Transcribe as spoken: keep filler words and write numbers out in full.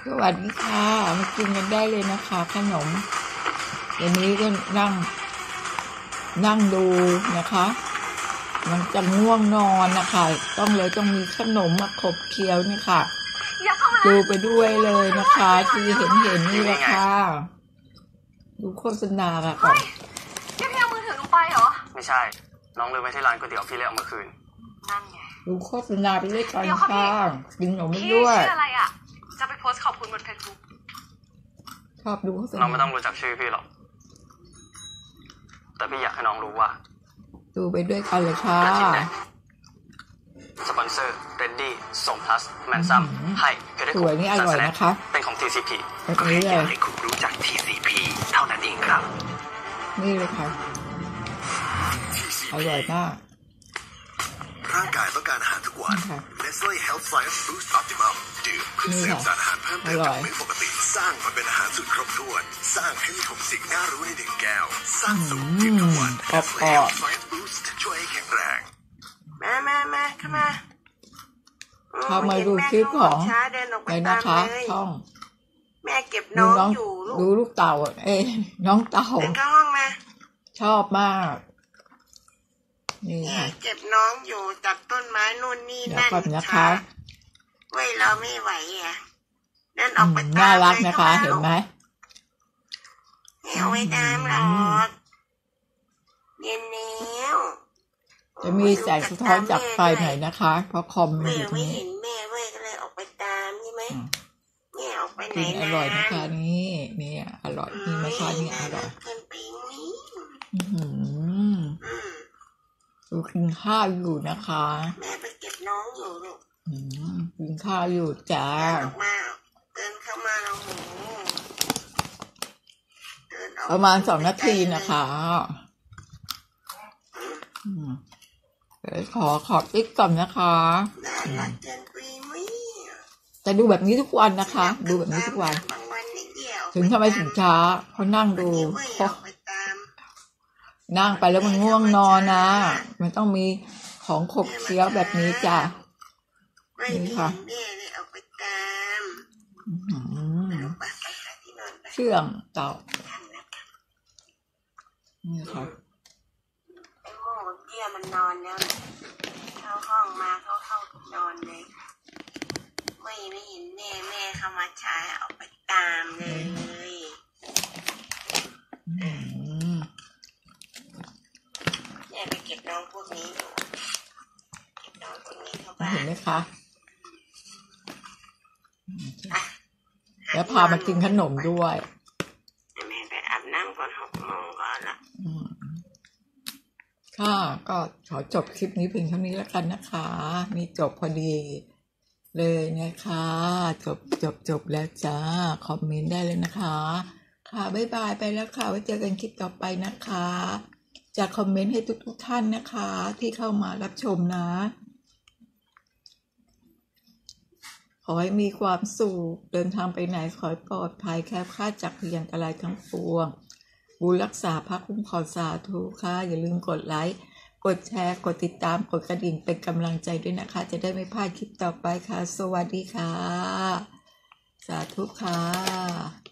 สวัสดีค่ะมากินกันได้เลยนะคะขนมเดี๋ยวนี้ก็นั่งนั่งดูนะคะมันจะง่วงนอนนะคะต้องเลยต้องมีขนมมาขบเคี้ยวนี่ค่ะดูไปด้วยเลยนะคะที่เห็นเห็นนี่แหละค่ะดูโฆษณาค่ะก่อนพี่พี่เอามือถือหนูไปเหรอไม่ใช่น้องลืมไว้ที่ร้านก๋วยเตี๋ยวพี่เลยเอามาคืนนั่นไงดูโฆษณาไปด้วยกันค่ะกินขนมไปด้วยพี่ชื่ออะไรอ่ะจะไปโพสต์ขอบคุณบนเฟซบุ๊กชอบดูโฆษณาน้องไม่ต้องรู้จักชื่อพี่หรอกแต่พี่อยากให้น้องรู้ว่าดูไปด้วยกันเลยค่ะสปอนเซอร์เรดดี้ส่งพลัสแมนซัมให้เพชรสวยนี่อร่อยนะคะเป็นของ ที ซี พีก็แค่อยากให้คุณรู้จัก ที ซี พี เท่านั้นเองครับนี่เลยค่ะอร่อยมากร่างกายต้องการอาหารทุกวัน Nestle Health Science Boost Optimum ดื่มเพื่อเสริมสารอาหารเพิ่มเติมจากมื้อปกติสร้างมาเป็นอาหารสูตรครบถ้วนสร้างให้มีทุกสิ่งน่ารู้ในหนึ่งแก้วสร้างสูตรดื่มทุกวัน Nestle Health Science Boost ช่วยให้แข็งแรงมามามาเข้ามาเข้ามาดูคลิปของเลยนะคะช่องแม่เก็บน้องอยู่ดูลูกเต่าเอ้น้องเต่าเดินเข้าห้องมาชอบมากนี่ค่ะเก็บน้องอยู่จับต้นไม้นู่นนี่นั่นนะคะเว้ยเราไม่ไหวอ่ะนั่นออกไปน่ารักนะคะเห็นไหมเอาไว้ตามหรอกเย็นแล้วจะมีแสงสะท้อนจากไฟหน่อยนะคะเพราะคอมมันอยู่ตรงนี้ไม่เห็นแม่เว้ยก็เลยออกไปตามใช่ไหมแม่ออกไปไหนนะอร่อยนะคะนี่นี่อร่อยนี่มาชานี่อร่อยดูกินข้าวอยู่นะคะแม่ไปเก็บน้องอยู่ลูกกินข้าวอยู่จ้ามาเดินเข้ามาเราหูประมาณสองนาทีนะคะขอขอบติ๊กก่อนนะคะแต่ดูแบบนี้ทุกวันนะคะดูแบบนี้ทุกวันถึงทำไมถึงช้าเพราะนั่งดูเพราะนั่งไปแล้วมันง่วงนอนนะมันต้องมีของขบเคี้ยวแบบนี้จ้ะนี่ค่ะเชื่องเต่านี่ค่ะไอ้โม่เตี้ยมันนอนแล้วเข้าห้องมาเข้าเข้านอนเลยไม่ไม่เห็นแม่แม่เข้ามาช้าออกไปตามเลยไปเก็บน้องพวกนี้เก็บน้องพวกนี้เข้าบ้านเห็นไหมคะแล้วพามากินขนมด้วยแม่ไปอาบน้ำก่อนหกโมงก่อนละค่ะก็ขอจบคลิปนี้เพียงเท่านี้แล้วกันนะคะมีจบพอดีเลยนะคะจบจบจบแล้วจ้าคอมเมนต์ได้เลยนะคะค่ะบ๊ายบายไปแล้วค่ะไว้เจอกันคลิปต่อไปนะคะจะคอมเมนต์ให้ทุกทุกท่านนะคะที่เข้ามารับชมนะขอให้มีความสุขเดินทางไปไหนขอให้ปลอดภัยแคล้วคลาดจากภัยอันตรายทั้งปวงบุญรักษาพระคุ้มครองสาธุค่ะอย่าลืมกดไลค์กดแชร์กดติดตามกดกระดิ่งเป็นกำลังใจด้วยนะคะจะได้ไม่พลาดคลิปต่อไปค่ะสวัสดีค่ะสาธุค่ะ